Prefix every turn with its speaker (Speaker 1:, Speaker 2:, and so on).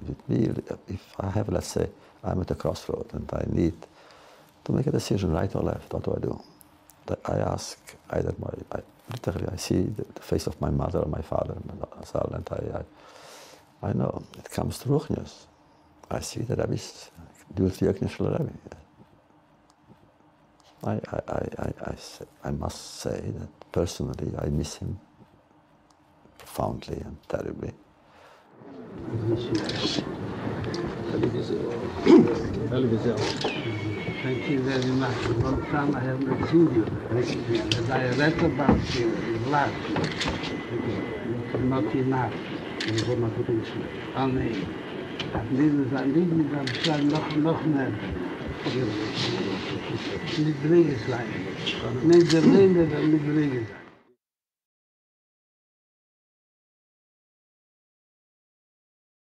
Speaker 1: with me, if I have, let's say, I'm at a crossroad and I need to make a decision, right or left, what do? I ask either literally I see the face of my mother or my father, and I know it comes to Ruchnius. I see the rabbis, do the Rabbi. I must say that personally I miss him profoundly and terribly.
Speaker 2: Thank you very much. A long time I have not seen you. As I read about you in life, not enough. Amen. Noch mehr. Nicht dringend sein. Nicht der Lehne, nicht dringend sein.